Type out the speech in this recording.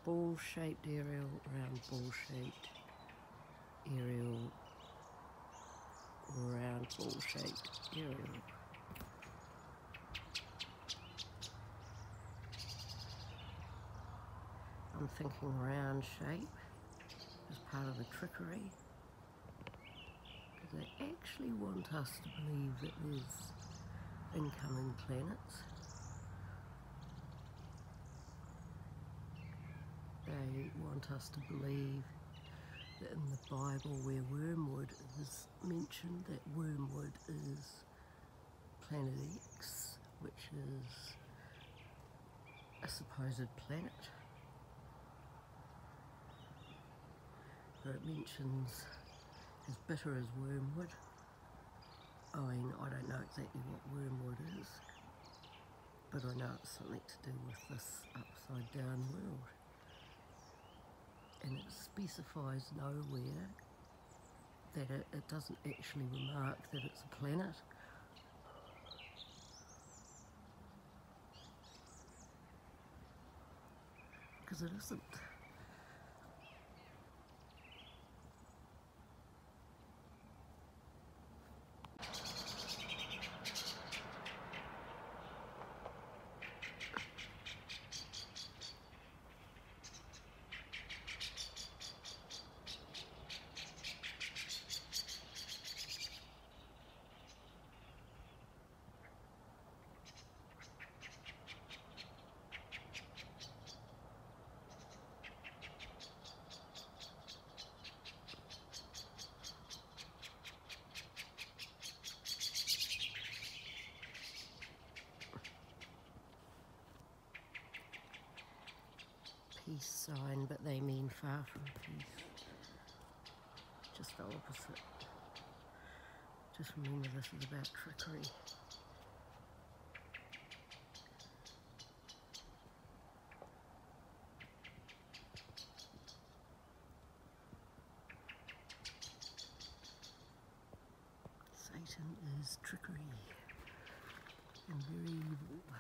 ball-shaped aerial, round ball-shaped aerial, round ball-shaped aerial. I'm thinking round shape as part of the trickery, because they actually want us to believe that there's incoming planets. They want us to believe that in the Bible where wormwood is mentioned, that wormwood is planet X, which is a supposed planet. Where it mentions as bitter as wormwood. I mean, I don't know exactly what wormwood is, but I know it's something to do with this upside down world. And it specifies nowhere that it doesn't actually remark that it's a planet. Because it isn't. Peace sign, but they mean far from peace. Just the opposite. Just remember this is about trickery. Satan is trickery and very evil.